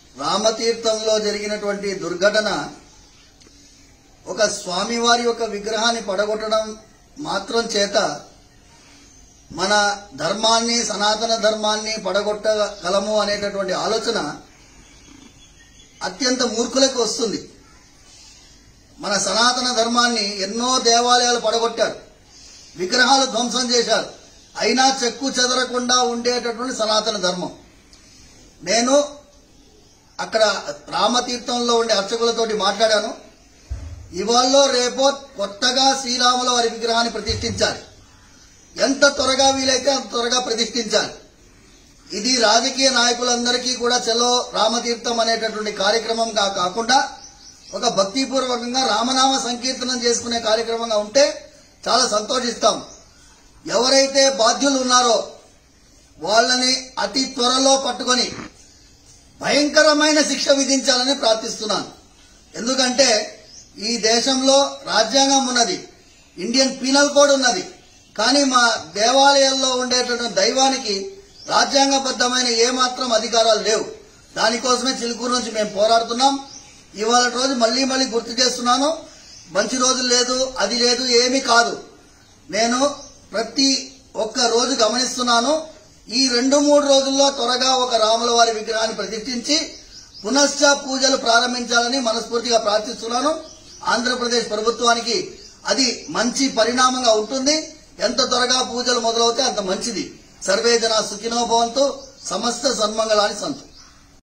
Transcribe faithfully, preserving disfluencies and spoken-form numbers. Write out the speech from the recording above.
రామతీర్థంలో జరిగినటువంటి దుర్ఘటన ఒక స్వామివారి యొక్క విగ్రహాన్ని పడగొట్టడం మాత్రం చేత మన ధర్మాన్ని సనాతన ధర్మాన్ని పడగొట్టగలము అనేటటువంటి ఆలోచన అత్యంత మూర్ఖులకు వస్తుంది. మన సనాతన ధర్మాన్ని ఎన్నో దేవాలయాలు పడగొట్టారు, విగ్రహాలు ధ్వంసం చేశారు, అయినా చెక్కు చెదరకుండా ఉండేటటువంటి సనాతన ధర్మం. నేను అక్కడ రామతీర్థంలో ఉండే అర్చకులతోటి మాట్లాడాను. ఇవాళ రేపో కొత్తగా శ్రీరాముల వారి విగ్రహాన్ని ప్రతిష్ఠించాలి, ఎంత త్వరగా వీలైతే అంత త్వరగా ప్రతిష్ఠించాలి. ఇది రాజకీయ నాయకులందరికీ కూడా చలో రామతీర్థం అనేటటువంటి కార్యక్రమంగా కాకుండా ఒక భక్తిపూర్వకంగా రామనామ సంకీర్తనం చేసుకునే కార్యక్రమంగా ఉంటే చాలా సంతోషిస్తాం. ఎవరైతే బాధ్యులు ఉన్నారో వాళ్ళని అతి త్వరలో పట్టుకొని భయంకరమైన శిక్ష విధించాలని ప్రార్థిస్తున్నాను. ఎందుకంటే ఈ దేశంలో రాజ్యాంగం ఉన్నది, ఇండియన్ పీనల్ కోడ్ ఉన్నది, కానీ మా దేవాలయాల్లో ఉండేటటువంటి దైవానికి రాజ్యాంగబద్ధమైన ఏమాత్రం అధికారాలు లేవు. దానికోసమే చిలుకూరు నుంచి మేము పోరాడుతున్నాం. ఇవాళ రోజు మళ్లీ మళ్లీ గుర్తు చేస్తున్నాను, మంచి రోజులు లేదు, అది లేదు, ఏమీ కాదు. నేను ప్రతి ఒక్క రోజు గమనిస్తున్నాను. ఈ రెండు మూడు రోజుల్లో త్వరగా ఒక రాముల వారి విగ్రహాన్ని ప్రతిష్ఠించి పునశ్చ పూజలు ప్రారంభించాలని మనస్ఫూర్తిగా ప్రార్థిస్తున్నాను. ఆంధ్రప్రదేశ్ ప్రభుత్వానికి అది మంచి పరిణామంగా ఉంటుంది. ఎంత త్వరగా పూజలు మొదలవుతే అంత మంచిది. సర్వే జనా సుఖినో భవంతు, సమస్త సన్మంగళాని సంతు.